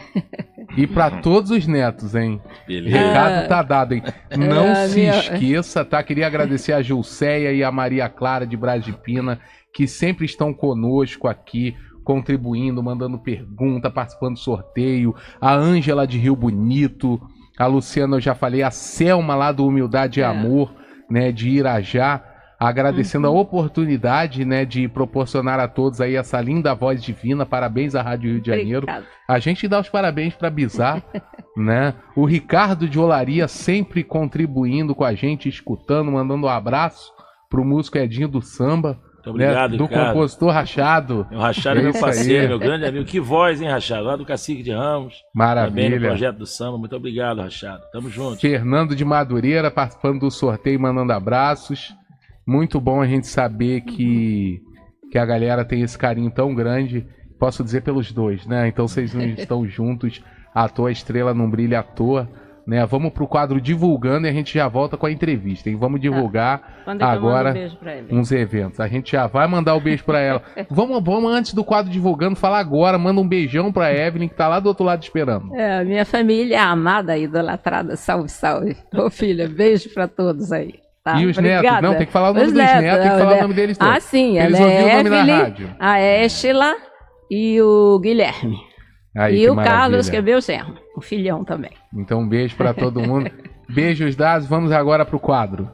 e para todos os netos, hein? Beleza. Recado tá dado, hein? Não é, se minha... esqueça, tá? Queria agradecer a Gilceia e a Maria Clara de Braz de Pina, que sempre estão conosco aqui, contribuindo, mandando pergunta, participando do sorteio. A Ângela de Rio Bonito, a Luciana, eu já falei, a Selma lá do Humildade e é. Amor, né, de Irajá, agradecendo uhum. a oportunidade, né, de proporcionar a todos aí essa linda voz divina. Parabéns à Rádio Rio de Janeiro. Obrigada. A gente dá os parabéns para Bizarra, né? O Ricardo de Olaria sempre contribuindo com a gente, escutando, mandando um abraço pro músico Edinho do Samba. Muito obrigado, né? Do Ricardo. compositor Rachado. O Rachado é meu parceiro, aí. meu grande amigo. Que voz, hein, Rachado? Lá do Cacique de Ramos. Maravilha. Também no projeto do samba. Muito obrigado, Rachado. Tamo junto. Fernando de Madureira participando do sorteio, mandando abraços. Muito bom a gente saber que, que a galera tem esse carinho tão grande. Posso dizer pelos dois, né? Então vocês não estão juntos à toa, a estrela não brilha à toa. Né? Vamos pro quadro divulgando e a gente já volta com a entrevista, hein? Vamos divulgar tá. agora um uns eventos. A gente já vai mandar o beijo pra ela. vamos, vamos antes do quadro divulgando, falar agora, manda um beijão pra Evelyn, que tá lá do outro lado esperando. É, minha família amada, idolatrada, salve, salve. Ô filha, beijo pra todos aí. Tá, e os obrigada. netos? Não, tem que falar o nome os dos netos, netos tem que falar netos. o nome deles todos. Ah, sim, eles ela ouviram é o nome Evelyn, na rádio. A Estela e o Guilherme. Aí, e o maravilha. Carlos, que é meu genro, o filhão também. Então um beijo pra todo mundo. Beijos dados, vamos agora pro quadro.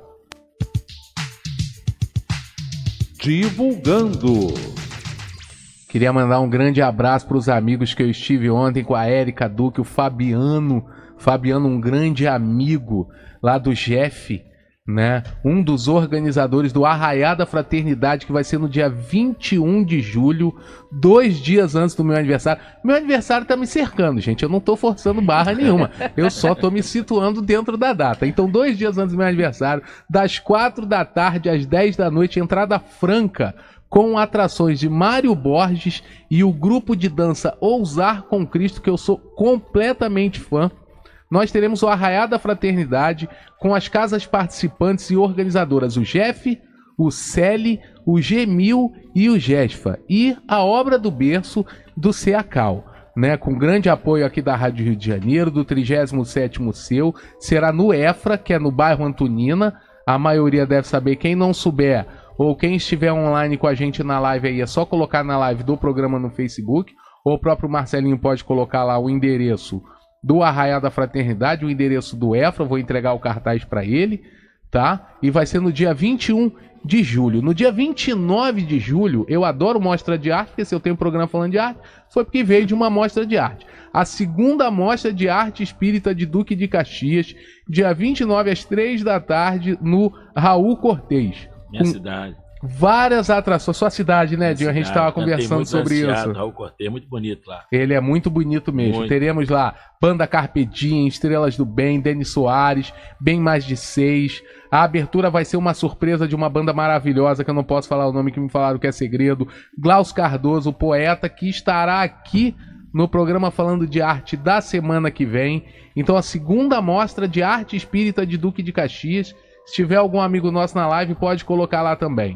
Divulgando. Queria mandar um grande abraço para os amigos que eu estive ontem com a Érica Duque, o Fabiano. Fabiano, um grande amigo lá do Jeff, né? Um dos organizadores do Arraiá da Fraternidade, que vai ser no dia vinte e um de julho, dois dias antes do meu aniversário. Meu aniversário tá me cercando, gente. Eu não tô forçando barra nenhuma. Eu só tô me situando dentro da data. Então, dois dias antes do meu aniversário, das quatro da tarde às dez da noite, entrada franca, com atrações de Mário Borges e o grupo de dança Ousar com Cristo, que eu sou completamente fã. Nós teremos o Arraiá da Fraternidade com as casas participantes e organizadoras, o Jeff, o Celi, o Gemil e o Gesfa. E a obra do berço do Ceacal, né? Com grande apoio aqui da Rádio Rio de Janeiro, do trigésimo sétimo Seu. Será no Efra, que é no bairro Antonina. A maioria deve saber. Quem não souber, ou quem estiver online com a gente na live aí, é só colocar na live do programa no Facebook. Ou o próprio Marcelinho pode colocar lá o endereço do Arraiá da Fraternidade, o endereço do Efra, vou entregar o cartaz para ele, tá? E vai ser no dia vinte e um de julho. No dia vinte e nove de julho, eu adoro mostra de arte, porque se eu tenho um programa falando de arte, foi porque veio de uma mostra de arte. A segunda mostra de arte espírita de Duque de Caxias, dia vinte e nove às três da tarde, no Raul Cortez. Minha cidade. Várias atrações. Sua cidade, né, Dinho? A gente estava conversando sobre isso. Raul Cortez, muito bonito lá. Ele é muito bonito mesmo. Muito. Teremos lá Banda Carpe Diem, Estrelas do Bem, Denis Soares, Bem Mais de Seis. A abertura vai ser uma surpresa de uma banda maravilhosa, que eu não posso falar o nome, que me falaram que é segredo. Glaucio Cardoso, o poeta, que estará aqui no programa falando de arte da semana que vem. Então a segunda mostra de arte espírita de Duque de Caxias. Se tiver algum amigo nosso na live, pode colocar lá também.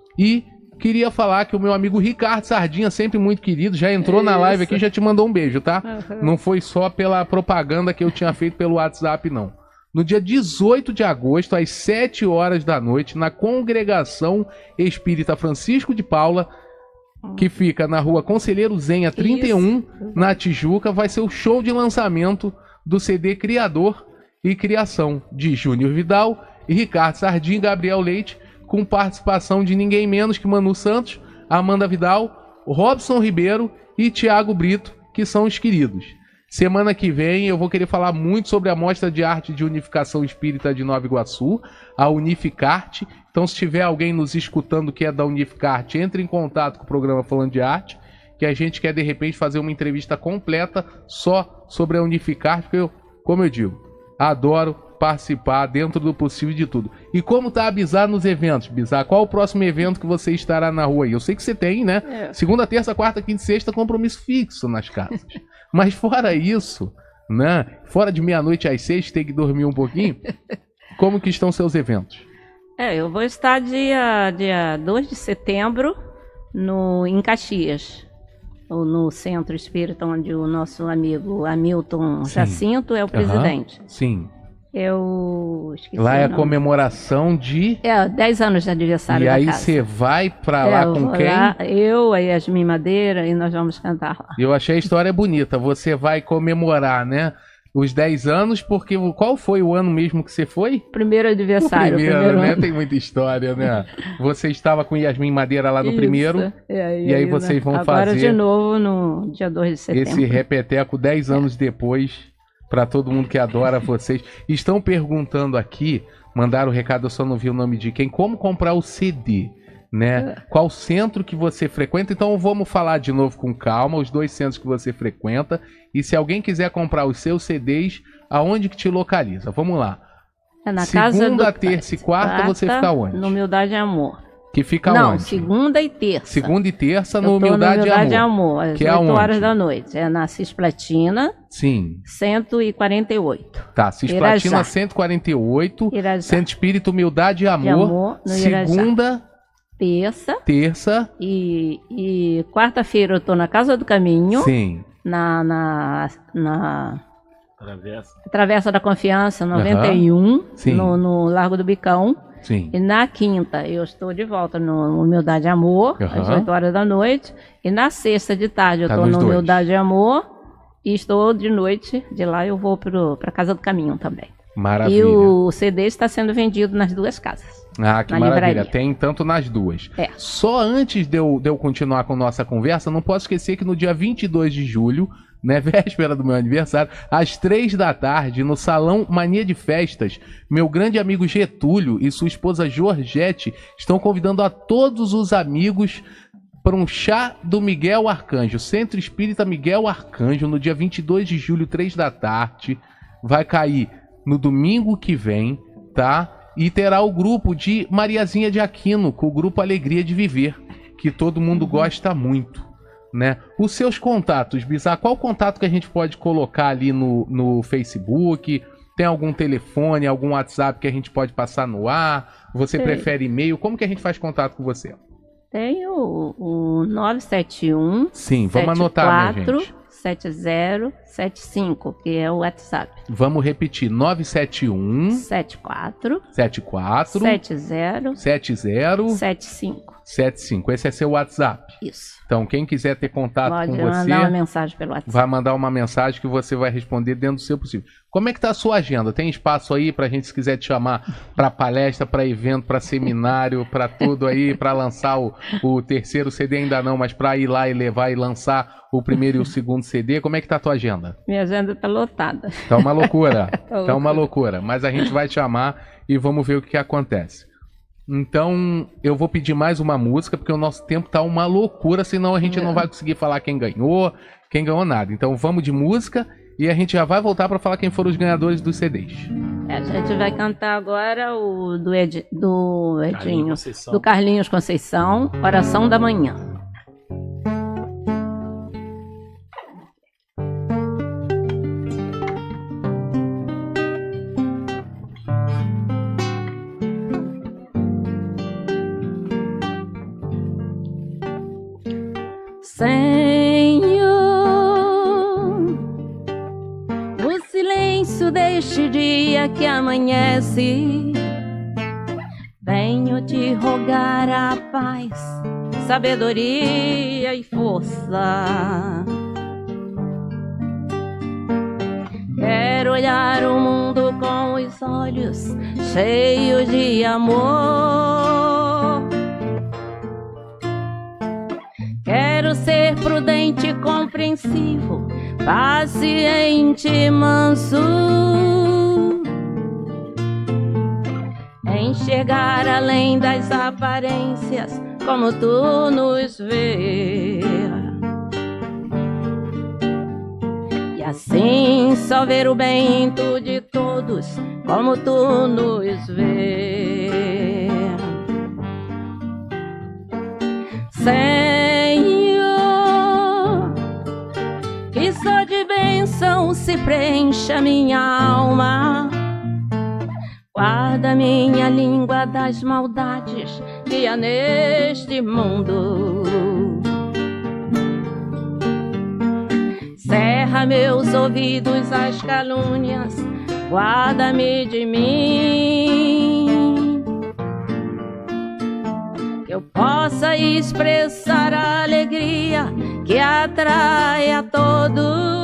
E queria falar que o meu amigo Ricardo Sardinha, sempre muito querido, já entrou na live aqui e já te mandou um beijo, tá? Uhum. Não foi só pela propaganda que eu tinha feito pelo WhatsApp, não. No dia dezoito de agosto, às sete horas da noite, na Congregação Espírita Francisco de Paula, que fica na rua Conselheiro Zenha trinta e um, Isso. na Tijuca, vai ser o show de lançamento do C D Criador e Criação, de Júnior Vidal e Ricardo Sardinha e Gabriel Leite, com participação de ninguém menos que Manu Santos, Amanda Vidal, Robson Ribeiro e Tiago Brito, que são os queridos. Semana que vem eu vou querer falar muito sobre a Mostra de Arte de Unificação Espírita de Nova Iguaçu, a Unificarte. Então, se tiver alguém nos escutando que é da Unificarte, entre em contato com o programa Falando de Arte, que a gente quer, de repente, fazer uma entrevista completa só sobre a Unificarte, porque eu, como eu digo, adoro participar dentro do possível de tudo. E como tá a Bizarra nos eventos? Bizarra, qual o próximo evento que você estará na rua aí? Eu sei que você tem, né? É. Segunda, terça, quarta, quinta e sexta, compromisso fixo nas casas. Mas fora isso, né? Fora de meia-noite às seis, tem que dormir um pouquinho. Como que estão seus eventos? É, eu vou estar dia, dia dois de setembro no, em Caxias, no Centro Espírita, onde o nosso amigo Hamilton Sim. Jacinto é o presidente. Uhum. Sim. Eu esqueci. Lá é a comemoração de... É, dez anos de aniversário e da aí casa. você vai pra é, lá com quem? Lá, eu, a Yasmin Madeira, e nós vamos cantar lá. Eu achei a história bonita. Você vai comemorar, né? Os dez anos, porque qual foi o ano mesmo que você foi? Primeiro aniversário. O primeiro, primeiro né? ano. Tem muita história, né? Você estava com Yasmin Madeira lá no Isso. primeiro. É, e aí vocês né? vão Agora fazer... de novo no dia dois de setembro. Esse repeteco dez anos depois... Para todo mundo que adora vocês. Estão perguntando aqui, mandaram o recado, eu só não vi o nome de quem, como comprar o C D, né? Qual centro que você frequenta? Então vamos falar de novo com calma, os dois centros que você frequenta. E se alguém quiser comprar os seus C Ds, aonde que te localiza? Vamos lá. É na Segunda, casa do... terça e quarta, quarta, você fica onde? No Humildade e Amor. Que fica Não, onde? segunda e terça. Segunda e terça no Eu tô Humildade, no Humildade e Amor. Amor, às que é oito aonde? horas da noite. É na Cisplatina. Sim. cento e quarenta e oito. Tá, Cisplatina cento e quarenta e oito. Irajá. Centro Espírita Humildade e Amor. De Amor no segunda, Irajá. Terça. Terça. E, e quarta-feira eu tô na Casa do Caminho. Sim. Na... na, na... Travessa. Travessa da Confiança, noventa e um, uhum. no, no Largo do Bicão. Sim. E na quinta eu estou de volta no Humildade e Amor, uhum. às oito horas da noite. E na sexta de tarde eu estou tá no dois. Humildade e Amor. E estou de noite, de lá eu vou para a Casa do Caminho também. Maravilha. E o C D está sendo vendido nas duas casas. Ah, que maravilha. Livraria. Tem tanto nas duas. É. Só antes de eu, de eu continuar com nossa conversa, não posso esquecer que no dia vinte e dois de julho, né, véspera do meu aniversário, às três da tarde, no Salão Mania de Festas, meu grande amigo Getúlio e sua esposa Georgette estão convidando a todos os amigos para um chá do Miguel Arcanjo, Centro Espírita Miguel Arcanjo, no dia vinte e dois de julho, três da tarde. Vai cair no domingo que vem, tá? E terá o grupo de Mariazinha de Aquino, com o grupo Alegria de Viver, que todo mundo uhum. gosta muito, né? Os seus contatos, Bizarra, qual contato que a gente pode colocar ali no, no Facebook? Tem algum telefone, algum WhatsApp que a gente pode passar no ar? Você Sei. prefere e-mail? Como que a gente faz contato com você? Tem o, o nove sete um Sim, vamos anotar, minha gente. sete zero sete cinco, que é o WhatsApp. Vamos repetir, nove sete um sete quatro sete quatro sete zero sete zero sete cinco. sete cinco. Esse é seu WhatsApp. Isso. Então, quem quiser ter contato Pode com você, mandar uma mensagem pelo WhatsApp. vai mandar uma mensagem que você vai responder dentro do seu possível. Como é que tá a sua agenda? Tem espaço aí pra gente, se quiser te chamar pra palestra, pra evento, pra seminário, pra tudo aí, pra lançar o, o terceiro C D ainda não, mas pra ir lá e levar e lançar o primeiro e o segundo C D, como é que tá a tua agenda? Minha agenda tá lotada. Tá uma loucura, Tá tá uma loucura, mas a gente vai te chamar e vamos ver o que, que acontece. Então, eu vou pedir mais uma música, porque o nosso tempo tá uma loucura, senão a gente não vai conseguir falar quem ganhou, quem ganhou nada. Então, vamos de música e a gente já vai voltar para falar quem foram os ganhadores dos C Ds. É, a gente vai cantar agora o do, Ed, do Edinho, Carlinhos Conceição. do Carlinhos Conceição, Oração da Manhã. Senhor, no silêncio deste dia que amanhece, venho te rogar a paz, sabedoria e força. Quero olhar o mundo com os olhos cheios de amor. Quero ser prudente e compreensivo, paciente e manso, enxergar além das aparências como tu nos vê. E assim só ver o bem em tu de todos como tu nos vê. Senhor, que só de bênção se preencha minha alma. Guarda minha língua das maldades que há neste mundo. Cerra meus ouvidos às calúnias, guarda-me de mim. Que eu possa expressar a alegria que atrai a todos.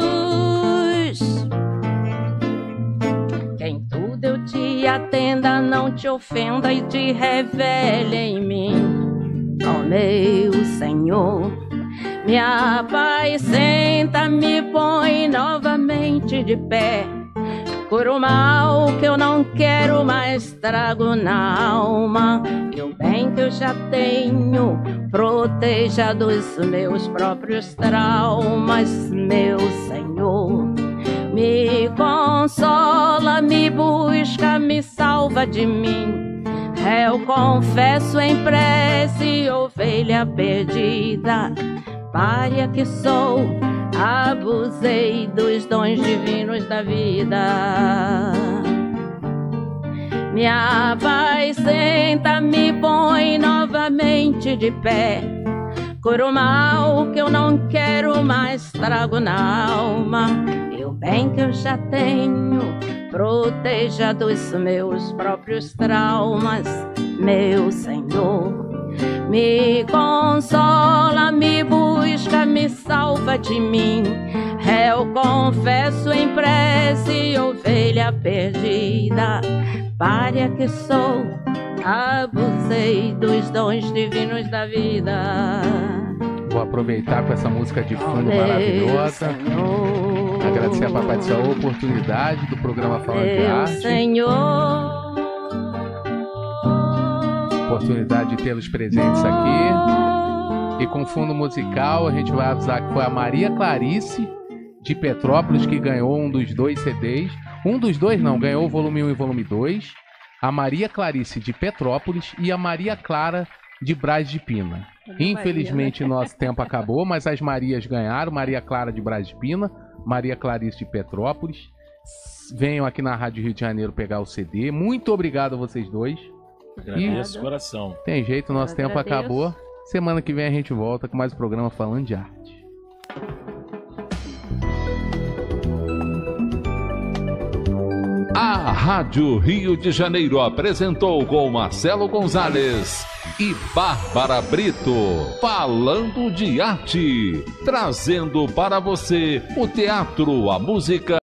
Que em tudo eu te atenda, não te ofenda e te revele em mim. Ó meu Senhor, me apacenta, me põe novamente de pé. Cura o mal que eu não quero mais, trago na alma. E o bem que eu já tenho, proteja dos meus próprios traumas, meu Senhor. Me consola, me busca, me salva de mim. Eu confesso em prece, ovelha perdida, pária que sou, abusei dos dons divinos da vida. Me apacenta, me põe novamente de pé. Cura o mal que eu não quero mais, trago na alma. E o bem que eu já tenho, proteja dos meus próprios traumas, meu Senhor. Me consola, me busca, me salva de mim. Eu confesso em prece, ovelha perdida, pária que sou, abusei dos dons divinos da vida. Vou aproveitar com essa música de fundo oh, maravilhosa. Senhor. Agradecer a Papai do Céu a oportunidade do programa Falando de Arte. Senhor. Oportunidade de tê-los presentes aqui. E com fundo musical, a gente vai avisar que foi a Maria Clarice de Petrópolis que ganhou um dos dois C Ds. Um dos dois não, ganhou o volume um e volume dois. A Maria Clarice de Petrópolis e a Maria Clara de Braz de Pina. Infelizmente Maria, né? Nosso tempo acabou, mas as Marias ganharam. Maria Clara de Braz de Pina, Maria Clarice de Petrópolis. Venham aqui na Rádio Rio de Janeiro pegar o C D. Muito obrigado a vocês dois. Agradeço, coração. Tem jeito, nosso Eu tempo agradeço. Acabou. Semana que vem a gente volta com mais um programa Falando de Arte. A Rádio Rio de Janeiro apresentou com Marcelo Gonzalez e Bárbara Brito, Falando de Arte, trazendo para você o teatro, a música